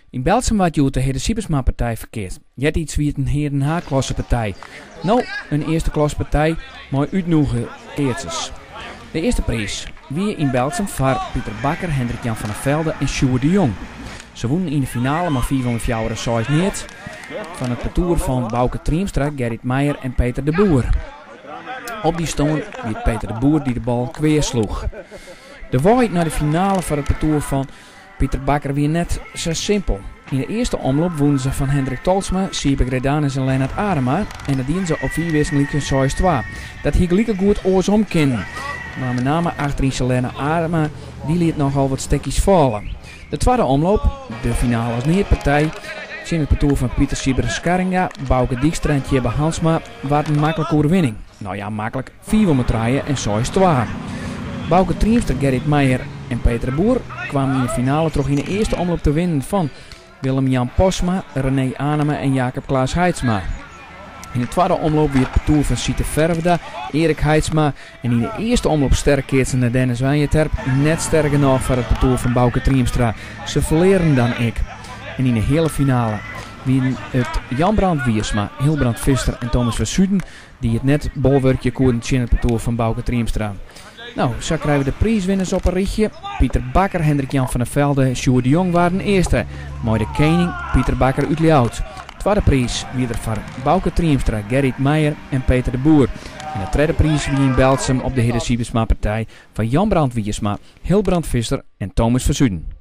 In Belsum werd de Hede Siebersma-partij verkeerd. Jet iets wie het een Heren H-klasse-partij. Nou, een eerste klasse-partij, maar uitnoegen keertjes. De eerste prijs wie in Belsum voor Pieter Bakker, Hendrik-Jan van der Velde en Sjoerd de Jong. Ze wonnen in de finale, maar 406 niet. Van het parcours van Bouke Triemstra, Gerrit Meijer en Peter de Boer. Op die stonden wie Peter de Boer die de bal kweersloeg. De waait naar de finale van het parcours van Pieter Bakker weer net zo simpel. In de eerste omloop wonnen ze van Hendrik Tolsma, Siebe Gredanus en Lennart Adema. En dat dienen ze op 4 wisselingen 6-2. Dat hier gelijk goed oorsom kennen. Maar met name achterin Selena Adema, die liet nogal wat stekjes vallen. De tweede omloop, de finale als neerpartij, in het parcours van Pieter Sieber Scaringa, Bouke Dijkstra en Tjebbe Hansma, was een makkelijke overwinning. Nou ja, makkelijk 4 en 6-2. Bouke Triemster, Gerrit Meijer en Peter de Boer kwamen in de finale terug in de eerste omloop te winnen van Willem-Jan Posma, René Anema en Jacob Klaas Heidsma. In de tweede omloop weer het parcours van Siete Verwda, Erik Heidsma en in de eerste omloop sterk naar Dennis Wijnterp, net sterker genoeg voor het parcours van Bouke Triemstra. Ze verleren dan ik. En in de hele finale winnen het Jan-Brand Wiersma, Hilbrand Visser en Thomas Versuiden die het net bolwerkje koerden in het parcours van Bouke Triemstra. Nou, zo krijgen we de prijswinners op een ritje. Pieter Bakker, Hendrik-Jan van der Velde en Sjoerd de Jong waren eerste. Maar de koning, Pieter Bakker uit Leeuwarden. Tweede prijs wie er voor Bouke Triemstra, Gerrit Meijer en Peter de Boer. En de derde prijs wie in Belsum op de Hede Siebersma partij van Jan Brand Wiersma, Hilbrand Visser en Thomas Versuiden.